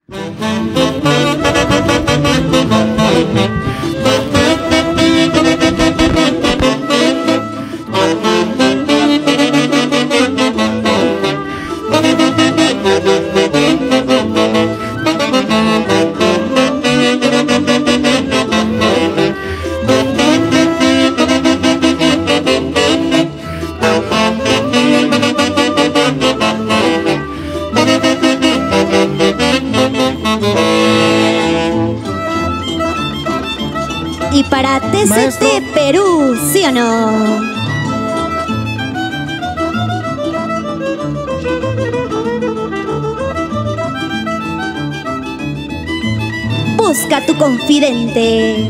Y para TCT Maestro. Perú, ¿sí o no? Busca tu confidente.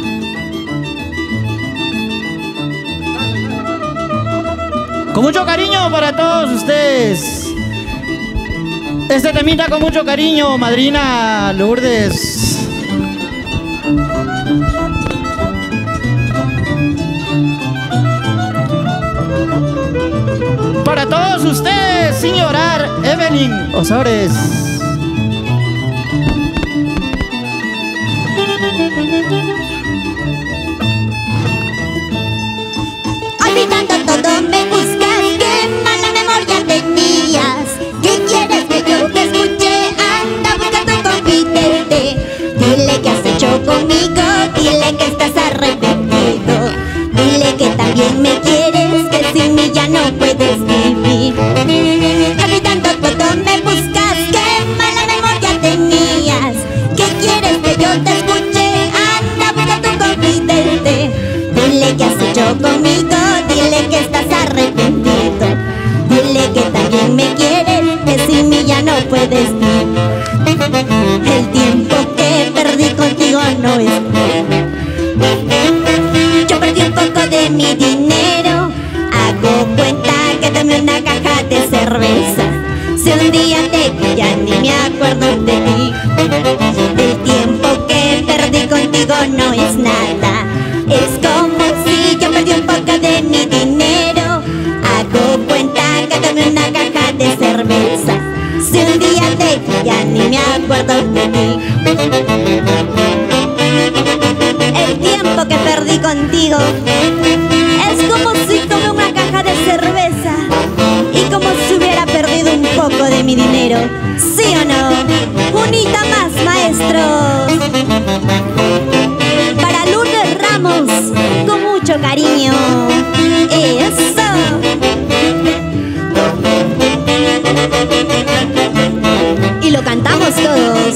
Con mucho cariño para todos ustedes. Este temita con mucho cariño, madrina Lourdes. Para todos ustedes, sin llorar, Evelyn Osores. Olvidando todo me buscas, qué mala memoria tenías. ¿Qué quieres que yo te escuche? Anda, busca tu confidente. Dile que has hecho conmigo, dile que estás arrepentido. Dile que también me quieres, que sin mí ya no puedes vivir. Olvidando todo me buscas, qué mala memoria tenías. ¿Qué quieres que yo te escuche? Anda, busca tu confidente. Dile que has hecho conmigo, dile que estás arrepentido. Dile que también me quieres, que sin mí ya no puedes vivir. El tiempo que perdí contigo no es mío. Yo perdí un poco de mi dinero. Hago cuenta que tomé una caja de cerveza. Si un día te vi ya ni me acuerdo de ti. El tiempo que perdí contigo no es nada. Es como si yo perdí un poco de mi dinero. Hago cuenta que tomé una caja de cerveza. Si un día te vi ya ni me acuerdo de ti. El tiempo que perdí contigo es como si tomé una caja de cerveza y como si hubiera perdido un poco de mi dinero. ¿Sí o no? Unita más, maestros. Para Lourdes Ramos, con mucho cariño. Eso. Y lo cantamos todos.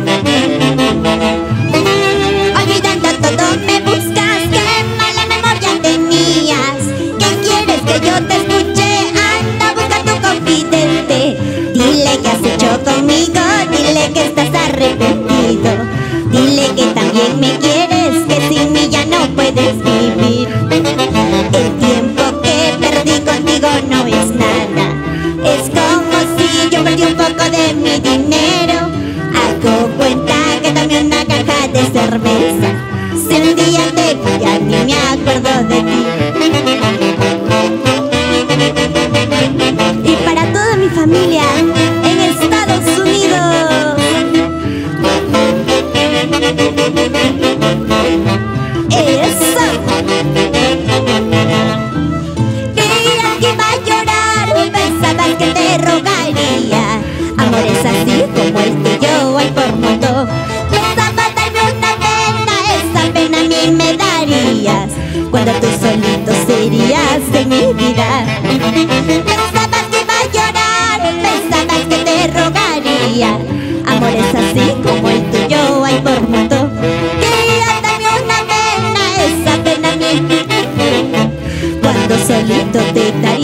Olvidando todo me buscas, qué mala memoria tenías. ¿Qué quieres que yo te escuche? Anda, busca tu confidente. Dile que has hecho conmigo, dile que estás arrepentido. Dile que también me quieres, que sin mí ya no puedes vivir. El tiempo que perdí contigo no es nada. Es como si yo perdí un poco de mi dinero. Hago cuenta que tomé una caja de cerveza. Si un día te vi ya ni me acuerdo de ti. Y para toda mi familia en Estados Unidos. Eso. Creías que iba a llorar, pensabas que te rogaría. Amores así como el tuyo hay por mundo. Pensabas darme una pena, esa pena a mí me darías cuando tú solito serías de mi vida. Pensabas que iba a llorar, pensabas que te rogaría. Amores así como el tuyo hay por mundo. Querías darme una pena, esa pena a mí cuando solito te daría.